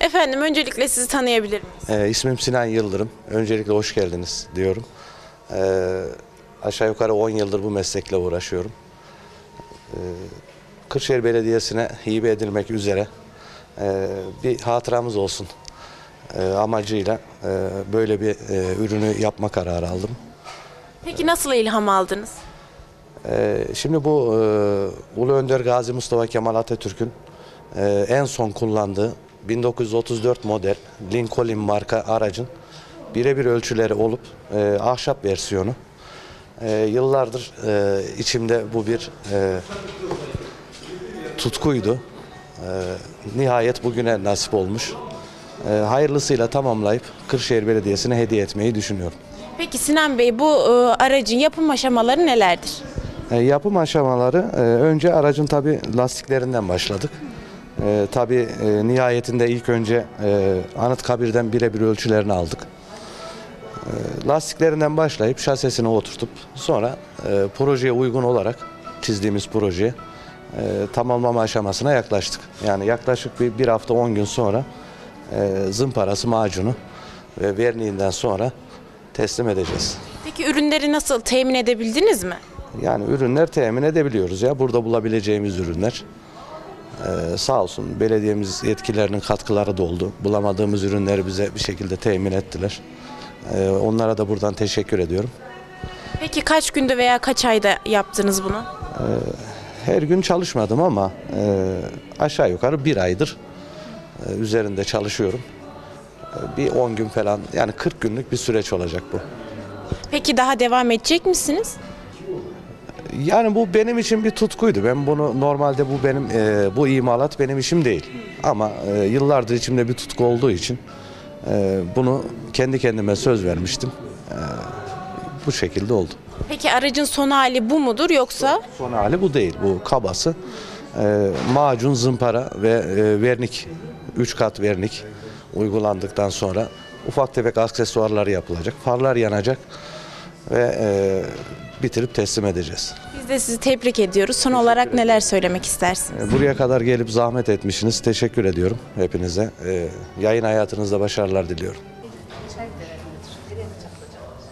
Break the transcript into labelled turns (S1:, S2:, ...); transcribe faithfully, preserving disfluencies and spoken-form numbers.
S1: Efendim öncelikle sizi tanıyabilir miyiz?
S2: Ee, ismim Sinan Yıldırım. Öncelikle hoş geldiniz diyorum. Ee, aşağı yukarı on yıldır bu meslekle uğraşıyorum. Ee, Kırşehir Belediyesi'ne hibe edilmek üzere e, bir hatıramız olsun e, amacıyla e, böyle bir e, ürünü yapma kararı aldım.
S1: Peki nasıl ilham aldınız?
S2: Ee, şimdi bu e, Ulu Önder Gazi Mustafa Kemal Atatürk'ün e, en son kullandığı bin dokuz yüz otuz dört model Lincoln marka aracın birebir ölçüleri olup e, ahşap versiyonu. E, yıllardır e, içimde bu bir e, tutkuydu. E, nihayet bugüne nasip olmuş. E, hayırlısıyla tamamlayıp Kırşehir Belediyesi'ne hediye etmeyi düşünüyorum.
S1: Peki Sinan Bey bu e, aracın yapım aşamaları nelerdir?
S2: E, yapım aşamaları e, önce aracın tabi lastiklerinden başladık. E, tabi e, nihayetinde ilk önce e, Anıtkabir'den birebir ölçülerini aldık. E, lastiklerinden başlayıp şasesine oturtup sonra e, projeye uygun olarak çizdiğimiz projeye e, tamamlama aşamasına yaklaştık. Yani yaklaşık bir, bir hafta on gün sonra e, zımparası, macunu ve verniğinden sonra teslim edeceğiz.
S1: Peki ürünleri nasıl temin edebildiniz mi?
S2: Yani ürünler temin edebiliyoruz ya. Burada bulabileceğimiz ürünler. Ee, sağ olsun belediyemiz yetkililerinin katkıları da oldu. Bulamadığımız ürünleri bize bir şekilde temin ettiler. Ee, onlara da buradan teşekkür ediyorum.
S1: Peki kaç günde veya kaç ayda yaptınız bunu?
S2: Her gün çalışmadım ama e, aşağı yukarı bir aydır e, üzerinde çalışıyorum. E, bir on gün falan, yani kırk günlük bir süreç olacak bu.
S1: Peki daha devam edecek misiniz?
S2: Yani bu benim için bir tutkuydu. Ben bunu normalde bu benim e, bu imalat benim işim değil. Ama e, yıllardır içimde bir tutku olduğu için e, bunu kendi kendime söz vermiştim. E, bu şekilde oldu.
S1: Peki aracın son hali bu mudur yoksa?
S2: Son hali bu değil. Bu kabası e, macun, zımpara ve e, vernik, üç kat vernik uygulandıktan sonra ufak tefek aksesuarları yapılacak. Farlar yanacak ve e, bitirip teslim edeceğiz.
S1: Biz de sizi tebrik ediyoruz. Son olarak neler söylemek istersiniz?
S2: Buraya kadar gelip zahmet etmişsiniz. Teşekkür ediyorum hepinize. Ee, yayın hayatınızda başarılar diliyorum.